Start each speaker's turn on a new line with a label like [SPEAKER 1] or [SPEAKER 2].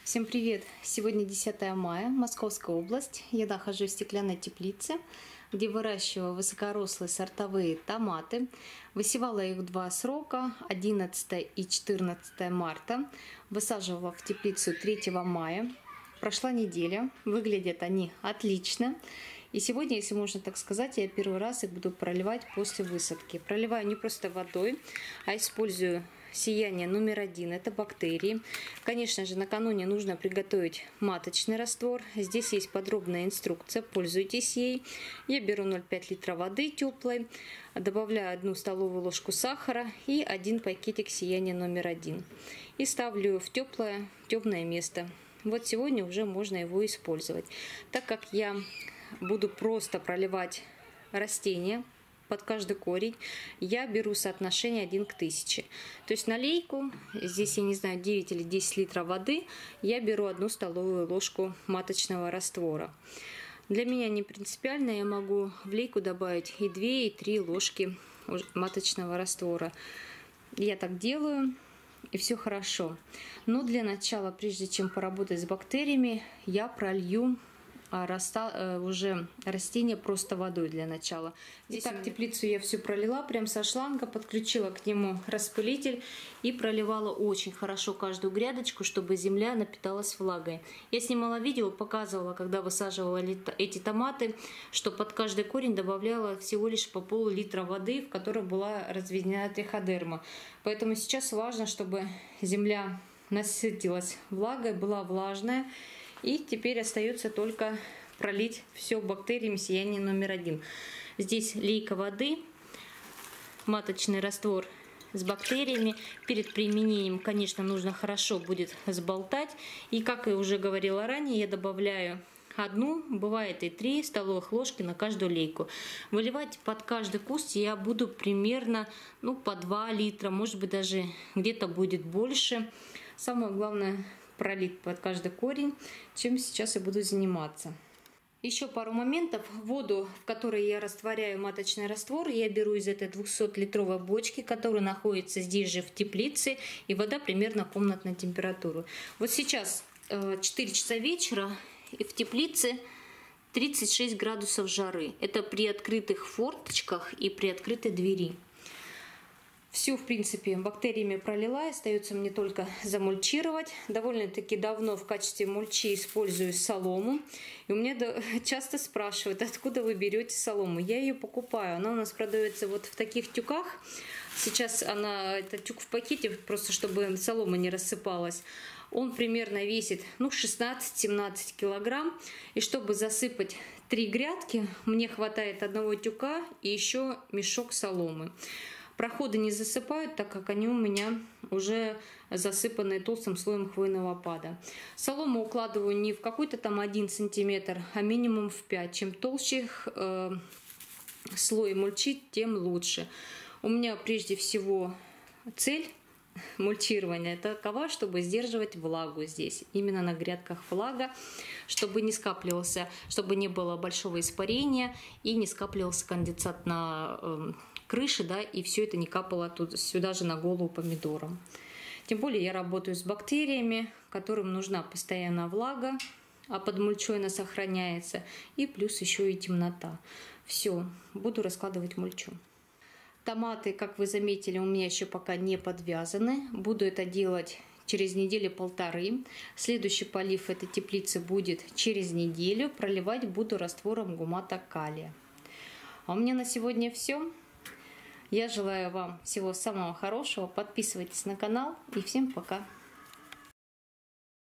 [SPEAKER 1] Всем привет! Сегодня 10 мая, Московская область. Я нахожусь в стеклянной теплице, где выращиваю высокорослые сортовые томаты. Высевала их в два срока, 11 и 14 марта. Высаживала в теплицу 3 мая. Прошла неделя, выглядят они отлично. И сегодня, если можно так сказать, я первый раз их буду проливать после высадки. Проливаю не просто водой, а использую сияние номер 1, это бактерии. Конечно же, накануне нужно приготовить маточный раствор. Здесь есть подробная инструкция, пользуйтесь ей. Я беру 0,5 литра воды теплой, добавляю 1 столовую ложку сахара и 1 пакетик сияния номер 1. И ставлю в теплое, темное место. Вот сегодня уже можно его использовать. Так как я буду просто проливать растения под каждый корень, я беру соотношение 1 к 1000. То есть на лейку, здесь я не знаю, 9 или 10 литров воды, я беру 1 столовую ложку маточного раствора. Для меня не принципиально, я могу в лейку добавить и 2, и 3 ложки маточного раствора. Я так делаю, и все хорошо. Но для начала, прежде чем поработать с бактериями, я пролью уже растение просто водой для начала. Итак, теплицу я все пролила прям со шланга, подключила к нему распылитель и проливала очень хорошо каждую грядочку, чтобы земля напиталась влагой. Я снимала видео, показывала, когда высаживала эти томаты, что под каждый корень добавляла всего лишь по пол-литра воды, в которой была разведена триходерма. Поэтому сейчас важно, чтобы земля насытилась влагой, была влажная. И теперь остается только пролить все бактериями сияния номер 1. Здесь лейка воды, маточный раствор с бактериями. Перед применением, конечно, нужно хорошо будет сболтать. И, как я уже говорила ранее, я добавляю 1, бывает и 3 столовых ложки на каждую лейку. Выливать под каждый куст я буду примерно по 2 литра, может быть даже где-то будет больше. Самое главное пролить под каждый корень, чем сейчас я буду заниматься. Еще пару моментов. Воду, в которой я растворяю маточный раствор, я беру из этой 200-литровой бочки, которая находится здесь же в теплице, и вода примерно комнатной температуры. Вот сейчас 4 часа вечера, и в теплице 36 градусов жары. Это при открытых форточках и при открытой двери. Все, в принципе, бактериями пролила, остается мне только замульчировать. Довольно-таки давно в качестве мульчи использую солому. И у меня часто спрашивают, откуда вы берете солому. Я ее покупаю, она у нас продается вот в таких тюках. Сейчас это тюк в пакете, просто чтобы солома не рассыпалась. Он примерно весит 16-17 килограмм. И чтобы засыпать 3 грядки, мне хватает 1 тюка и еще мешок соломы. Проходы не засыпают, так как они у меня уже засыпаны толстым слоем хвойного опада. Солому укладываю не в какой-то там 1 сантиметр, а минимум в 5. Чем толще слой мульчи, тем лучше. У меня прежде всего цель мульчирования такова, чтобы сдерживать влагу здесь. Именно на грядках влага, чтобы не скапливался, чтобы не было большого испарения и не скапливался конденсат на крыши, да, и все это не капало сюда же на голову помидорам. Тем более я работаю с бактериями, которым нужна постоянная влага, а под мульчой она сохраняется, и плюс еще и темнота. Все, буду раскладывать мульчу. Томаты, как вы заметили, у меня еще пока не подвязаны. Буду это делать через неделю-полторы. Следующий полив этой теплицы будет через неделю. Проливать буду раствором гумата калия. А у меня на сегодня все. Я желаю вам всего самого хорошего. Подписывайтесь на канал и всем пока.